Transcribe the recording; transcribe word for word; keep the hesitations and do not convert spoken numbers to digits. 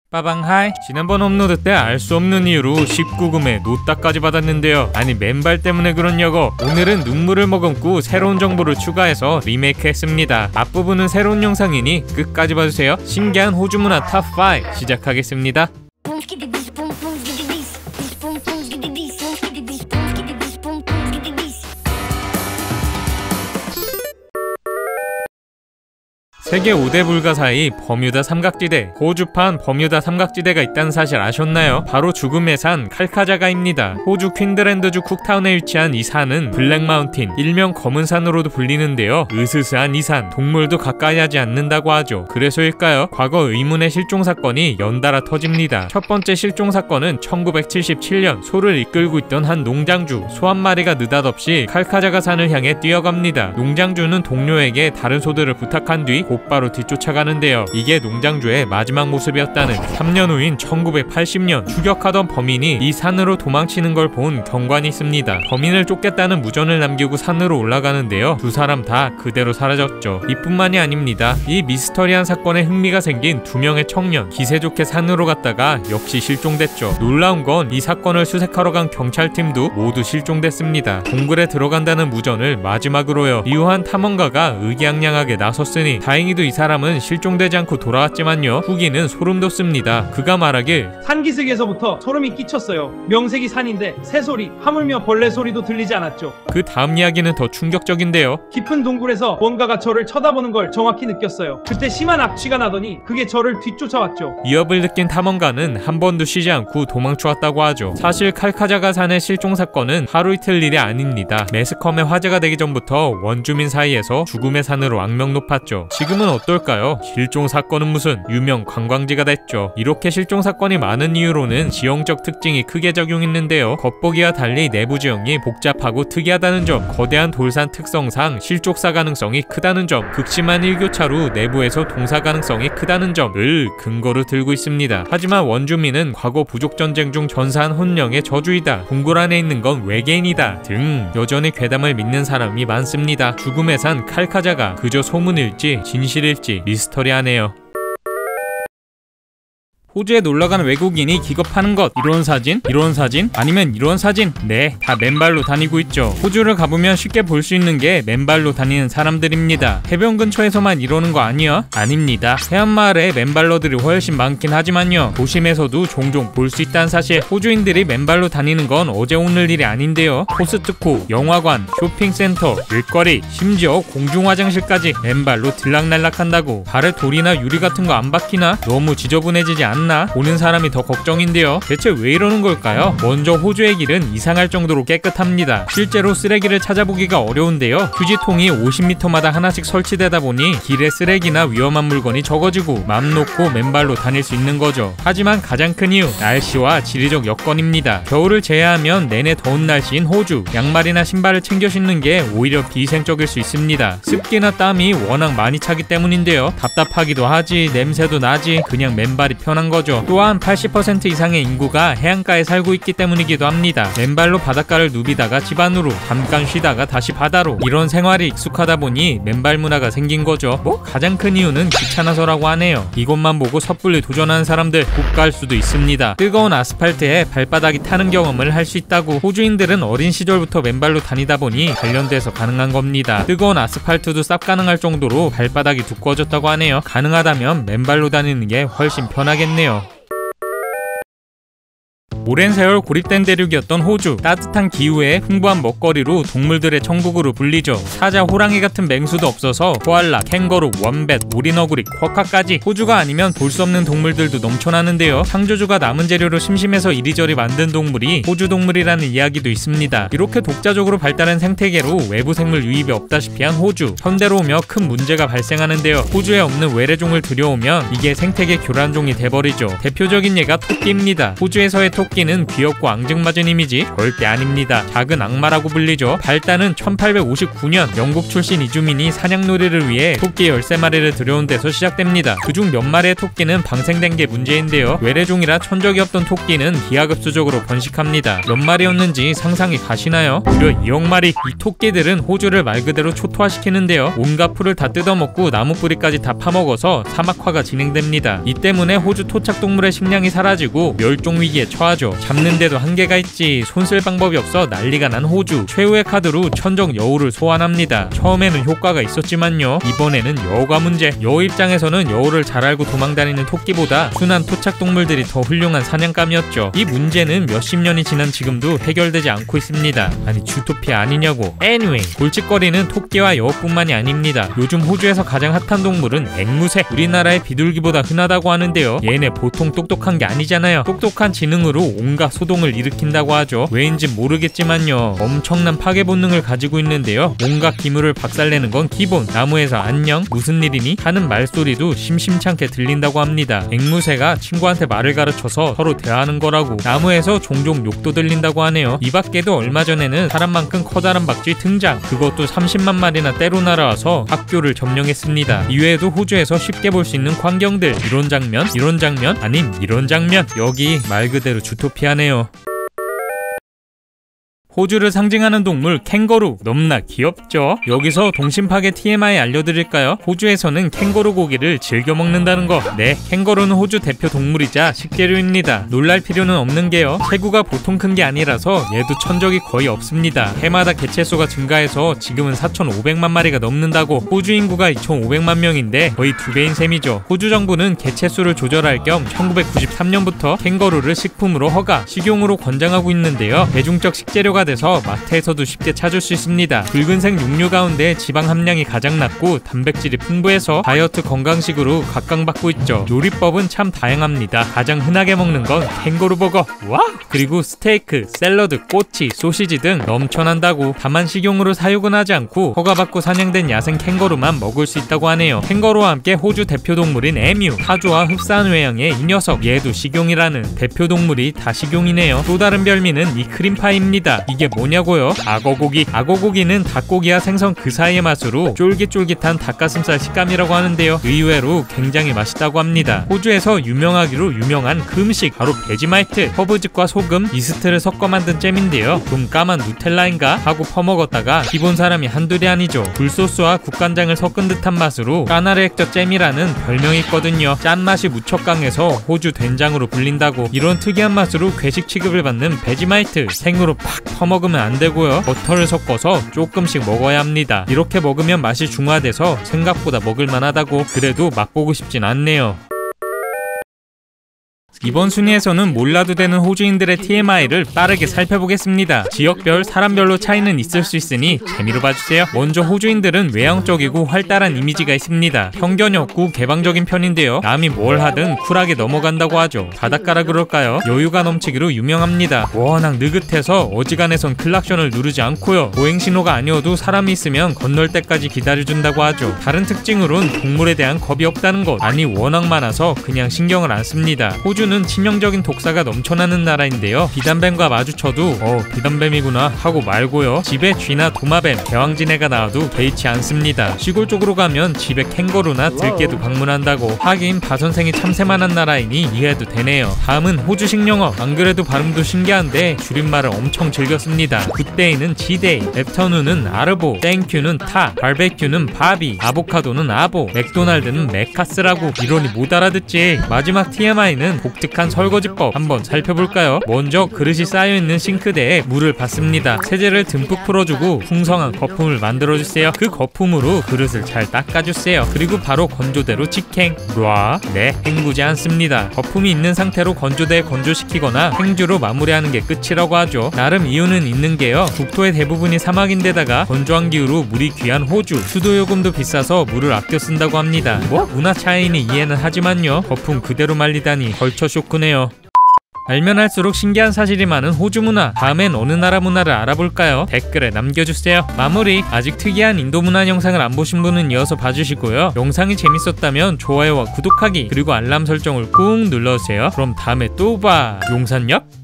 빠방하이. 지난번 업로드 때 알 수 없는 이유로 십구 금에 노따까지 받았는데요. 아니 맨발 때문에 그렇냐고. 오늘은 눈물을 머금고 새로운 정보를 추가해서 리메이크 했습니다. 앞부분은 새로운 영상이니 끝까지 봐주세요. 신기한 호주 문화 탑 오 시작하겠습니다. 세계 오 대 불가사의 버뮤다 삼각지대, 호주판 버뮤다 삼각지대가 있다는 사실 아셨나요? 바로 죽음의 산 칼카자가입니다. 호주 퀸드랜드주 쿡타운에 위치한 이 산은 블랙마운틴, 일명 검은 산으로도 불리는데요. 으스스한 이 산, 동물도 가까이 하지 않는다고 하죠. 그래서일까요? 과거 의문의 실종 사건이 연달아 터집니다. 첫 번째 실종 사건은 천구백칠십칠 년 소를 이끌고 있던 한 농장주, 소 한 마리가 느닷없이 칼카자가 산을 향해 뛰어갑니다. 농장주는 동료에게 다른 소들을 부탁한 뒤 곧바로 뒤쫓아가는데요. 이게 농장주의 마지막 모습이었다는. 삼 년 후인 천구백팔십 년 추격하던 범인이 이 산으로 도망치는 걸 본 경관이 있습니다. 범인을 쫓겠다는 무전을 남기고 산으로 올라가는데요. 두 사람 다 그대로 사라졌죠. 이뿐만이 아닙니다. 이 미스터리한 사건에 흥미가 생긴 두 명의 청년, 기세 좋게 산으로 갔다가 역시 실종됐죠. 놀라운 건 이 사건을 수색하러 간 경찰팀도 모두 실종됐습니다. 동굴에 들어간다는 무전을 마지막으로요. 이후 한 탐험가가 의기양양하게 나섰으니 다행히도 이 사람은 실종되지 않고 돌아왔지만요. 후기는 소름 돋습니다. 그가 말하길, 산기슭에서부터 소름이 끼쳤어요. 명색이 산인데 새소리, 하물며 벌레 소리도 들리지 않았죠. 그 다음 이야기는 더 충격적인데요. 깊은 동굴에서 뭔가가 저를 쳐다보는 걸 정확히 느꼈어요. 그때 심한 악취가 나더니 그게 저를 뒤쫓아왔죠. 위협을 느낀 탐험가는 한 번도 쉬지 않고 도망쳐왔다고 하죠. 사실 칼카자가 산의 실종 사건은 하루 이틀 일이 아닙니다. 매스컴의 화제가 되기 전부터 원주민 사이에서 죽음의 산으로 악명 높았죠. 지금은 어떨까요? 실종 사건은 무슨 유명 관광지가 됐죠. 이렇게 실종 사건이 많은 이유로는 지형적 특징이 크게 적용했는데요. 겉보기와 달리 내부 지형이 복잡하고 특이하다는 점, 거대한 돌산 특성상 실족사 가능성이 크다는 점, 극심한 일교차로 내부에서 동사 가능성이 크다는 점을 근거로 들고 있습니다. 하지만 원주민은 과거 부족전쟁 중 전사한 혼령의 저주이다, 동굴 안에 있는 건 외계인이다 등 여전히 괴담을 믿는 사람이 많습니다. 죽음의 산 칼카자가 그저 소문일지 진실일지 미스터리하네요. 호주에 놀러가는 외국인이 기겁하는 것, 이런 사진? 이런 사진? 아니면 이런 사진? 네, 다 맨발로 다니고 있죠. 호주를 가보면 쉽게 볼 수 있는 게 맨발로 다니는 사람들입니다. 해변 근처에서만 이러는 거 아니야? 아닙니다. 해안마을에 맨발러들이 훨씬 많긴 하지만요. 도심에서도 종종 볼 수 있다는 사실. 호주인들이 맨발로 다니는 건 어제 오늘 일이 아닌데요. 코스트코, 영화관, 쇼핑센터, 일거리, 심지어 공중화장실까지 맨발로 들락날락한다고. 발에 돌이나 유리 같은 거 안 박히나? 너무 지저분해지지 않나? 보는 사람이 더 걱정인데요. 대체 왜 이러는 걸까요? 먼저 호주의 길은 이상할 정도로 깨끗합니다. 실제로 쓰레기를 찾아보기가 어려운데요. 휴지통이 오십 미터마다 하나씩 설치되다 보니 길에 쓰레기나 위험한 물건이 적어지고 맘 놓고 맨발로 다닐 수 있는 거죠. 하지만 가장 큰 이유, 날씨와 지리적 여건입니다. 겨울을 제외하면 내내 더운 날씨인 호주, 양말이나 신발을 챙겨 신는 게 오히려 비위생적일 수 있습니다. 습기나 땀이 워낙 많이 차기 때문인데요. 답답하기도 하지, 냄새도 나지, 그냥 맨발이 편한 거죠. 또한 팔십 퍼센트 이상의 인구가 해안가에 살고 있기 때문이기도 합니다. 맨발로 바닷가를 누비다가 집 안으로, 잠깐 쉬다가 다시 바다로, 이런 생활이 익숙하다 보니 맨발 문화가 생긴 거죠. 뭐 가장 큰 이유는 귀찮아서라고 하네요. 이것만 보고 섣불리 도전하는 사람들 국 갈 수도 있습니다. 뜨거운 아스팔트에 발바닥이 타는 경험을 할 수 있다고. 호주인들은 어린 시절부터 맨발로 다니다 보니 단련돼서 가능한 겁니다. 뜨거운 아스팔트도 쌉 가능할 정도로 발바닥이 두꺼워졌다고 하네요. 가능하다면 맨발로 다니는 게 훨씬 편하겠네요. 오랜 세월 고립된 대륙이었던 호주, 따뜻한 기후에 풍부한 먹거리로 동물들의 천국으로 불리죠. 사자, 호랑이 같은 맹수도 없어서 코알라, 캥거루, 원뱃, 오리너구리, 쿼카까지 호주가 아니면 볼 수 없는 동물들도 넘쳐나는데요. 창조주가 남은 재료로 심심해서 이리저리 만든 동물이 호주 동물이라는 이야기도 있습니다. 이렇게 독자적으로 발달한 생태계로 외부 생물 유입이 없다시피 한 호주. 현대로 오며 큰 문제가 발생하는데요. 호주에 없는 외래종을 들여오면 이게 생태계 교란종이 돼버리죠. 대표적인 예가 토끼입니다. 호주에서의 토끼는 귀엽고 앙증맞은 이미지? 절대 아닙니다. 작은 악마라고 불리죠. 발단은 천팔백오십구 년 영국 출신 이주민이 사냥놀이를 위해 토끼 열세 마리를 들여온 데서 시작됩니다. 그중 몇 마리의 토끼는 방생된 게 문제인데요. 외래종이라 천적이 없던 토끼는 기하급수적으로 번식합니다. 몇 마리였는지 상상이 가시나요? 무려 이억 마리! 이 토끼들은 호주를 말 그대로 초토화시키는데요. 온갖 풀을 다 뜯어먹고 나무 뿌리까지 다 파먹어서 사막화가 진행됩니다. 이 때문에 호주 토착동물의 식량이 사라지고 멸종 위기에 처하죠. 잡는데도 한계가 있지 손 쓸 방법이 없어 난리가 난 호주. 최후의 카드로 천적 여우를 소환합니다. 처음에는 효과가 있었지만요. 이번에는 여우가 문제. 여우 입장에서는 여우를 잘 알고 도망다니는 토끼보다 순한 토착동물들이 더 훌륭한 사냥감이었죠. 이 문제는 몇십 년이 지난 지금도 해결되지 않고 있습니다. 아니 주토피아 아니냐고. Anyway, 골칫거리는 토끼와 여우뿐만이 아닙니다. 요즘 호주에서 가장 핫한 동물은 앵무새. 우리나라의 비둘기보다 흔하다고 하는데요. 얘네 보통 똑똑한 게 아니잖아요. 똑똑한 지능으로 온갖 소동을 일으킨다고 하죠. 왜인지 모르겠지만요. 엄청난 파괴 본능을 가지고 있는데요. 온갖 기물을 박살내는 건 기본. 나무에서 안녕? 무슨 일이니? 하는 말소리도 심심찮게 들린다고 합니다. 앵무새가 친구한테 말을 가르쳐서 서로 대화하는 거라고. 나무에서 종종 욕도 들린다고 하네요. 이 밖에도 얼마 전에는 사람만큼 커다란 박쥐 등장. 그것도 삼십만 마리나 때로 날아와서 학교를 점령했습니다. 이외에도 호주에서 쉽게 볼 수 있는 광경들. 이런 장면, 이런 장면, 아님 이런 장면. 여기 말 그대로 주토피아네요. 호주를 상징하는 동물 캥거루. 너무나 귀엽죠? 여기서 동심파괴 티엠아이 알려드릴까요? 호주에서는 캥거루 고기를 즐겨 먹는다는 거. 네, 캥거루는 호주 대표 동물이자 식재료입니다. 놀랄 필요는 없는 게요. 체구가 보통 큰 게 아니라서 얘도 천적이 거의 없습니다. 해마다 개체수가 증가해서 지금은 사천오백만 마리가 넘는다고. 호주 인구가 이천오백만 명인데 거의 두 배인 셈이죠. 호주 정부는 개체수를 조절할 겸 천구백구십삼 년부터 캥거루를 식품으로 허가, 식용으로 권장하고 있는데요. 대중적 식재료가 돼서 마트에서도 쉽게 찾을 수 있습니다. 붉은색 육류 가운데 지방 함량이 가장 낮고 단백질이 풍부해서 다이어트 건강식으로 각광받고 있죠. 요리법은 참 다양합니다. 가장 흔하게 먹는 건 캥거루 버거. 와! 그리고 스테이크, 샐러드, 꼬치, 소시지 등 넘쳐난다고. 다만 식용으로 사육은 하지 않고 허가받고 사냥된 야생 캥거루만 먹을 수 있다고 하네요. 캥거루와 함께 호주 대표 동물인 에뮤, 하조와 흡사한 외형의 이 녀석. 얘도 식용이라는. 대표 동물이 다 식용이네요. 또 다른 별미는 이 크림파이입니다. 이게 뭐냐고요? 악어고기. 악어고기는 닭고기와 생선 그 사이의 맛으로 쫄깃쫄깃한 닭가슴살 식감이라고 하는데요. 의외로 굉장히 맛있다고 합니다. 호주에서 유명하기로 유명한 그 음식 바로 베지마이트. 허브즙과 소금, 이스트를 섞어 만든 잼인데요. 좀 까만 누텔라인가 하고 퍼먹었다가 기본 사람이 한둘이 아니죠. 굴소스와 국간장을 섞은 듯한 맛으로 까나르 액젓 잼이라는 별명이 있거든요. 짠맛이 무척 강해서 호주 된장으로 불린다고. 이런 특이한 맛으로 괴식 취급을 받는 베지마이트. 생으로 팍 퍼먹으면 안 되고요. 버터를 섞어서 조금씩 먹어야 합니다. 이렇게 먹으면 맛이 중화돼서 생각보다 먹을만하다고. 그래도 맛보고 싶진 않네요. 이번 순위에서는 몰라도 되는 호주인들의 티엠아이를 빠르게 살펴보겠습니다. 지역별, 사람별로 차이는 있을 수 있으니 재미로 봐주세요. 먼저 호주인들은 외향적이고 활달한 이미지가 있습니다. 편견이 없고 개방적인 편인데요. 남이 뭘 하든 쿨하게 넘어간다고 하죠. 바닷가라 그럴까요? 여유가 넘치기로 유명합니다. 워낙 느긋해서 어지간해선 클락션을 누르지 않고요. 보행신호가 아니어도 사람이 있으면 건널 때까지 기다려준다고 하죠. 다른 특징으론 동물에 대한 겁이 없다는 것. 아니 워낙 많아서 그냥 신경을 안 씁니다. 호주 호주는 치명적인 독사가 넘쳐나는 나라인데요. 비단뱀과 마주쳐도 어 비단뱀이구나 하고 말고요. 집에 쥐나 도마뱀, 대왕지네가 나와도 개의치 않습니다. 시골 쪽으로 가면 집에 캥거루나 들개도 방문한다고. 하긴 바선생이 참새만한 나라이니 이해해도 되네요. 다음은 호주 식령어. 안 그래도 발음도 신기한데 줄임말을 엄청 즐겼습니다. 굿데이는 지데이, 애프터눈은 아르보, 땡큐는 타, 바베큐는 바비, 아보카도는 아보, 맥도날드는 메카스라고. 이러니 못 알아듣지. 마지막 티엠아이는 독특한 설거지법 한번 살펴볼까요? 먼저 그릇이 쌓여있는 싱크대에 물을 붓습니다. 세제를 듬뿍 풀어주고 풍성한 거품을 만들어주세요. 그 거품으로 그릇을 잘 닦아주세요. 그리고 바로 건조대로 직행. 놔? 네, 헹구지 않습니다. 거품이 있는 상태로 건조대에 건조시키거나 행주로 마무리하는 게 끝이라고 하죠. 나름 이유는 있는 게요. 국토의 대부분이 사막인데다가 건조한 기후로 물이 귀한 호주. 수도요금도 비싸서 물을 아껴 쓴다고 합니다. 뭐? 문화 차이니 이해는 하지만요. 거품 그대로 말리다니 벌처 쇼크네요. 알면 할수록 신기한 사실이 많은 호주 문화. 다음엔 어느 나라 문화를 알아볼까요? 댓글에 남겨주세요. 마무리. 아직 특이한 인도 문화 영상을 안 보신 분은 이어서 봐주시고요. 영상이 재밌었다면 좋아요와 구독하기 그리고 알람 설정을 꾹 눌러주세요. 그럼 다음에 또 봐. 용산역?